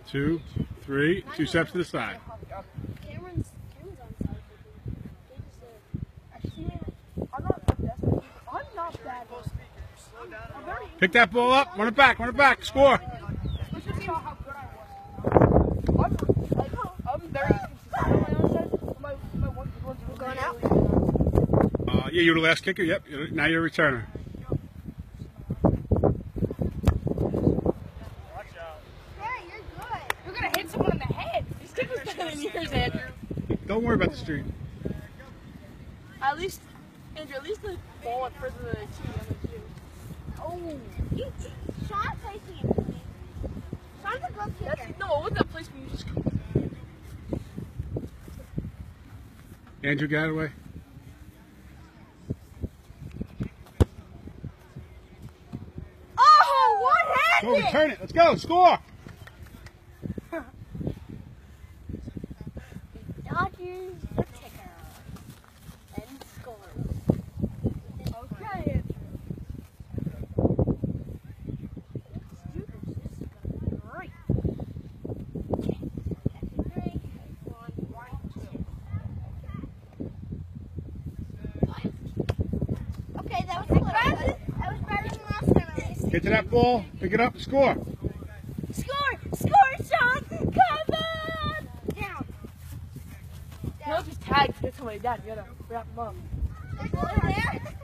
2, 3, 2 steps to the side. Cameron's on side. I'm not the best. I'm not bad. Pick that ball up, run it back, score. I'm very consistent. My one's going out. Yeah, you're the last kicker. Yep. Now you're a returner. You're gonna hit someone in the head. This kick was better than yours, Andrew. Don't worry about the street. At least the ball at further than the tee. Oh, Sean placing it for me. Sean's a good kicker. No, it wasn't that place where you just. Andrew, get out of the way. Oh, Go, one-handed! return it. Let's go. Score. Dodgers the kicker. And score. Okay. Great. Okay, that was better. That was better than last time at least. Get to that ball. Pick it up. Score. Score, Sean! Come on! Down. You don't just tag to get somebody down. You gotta wrap them up. There's one there.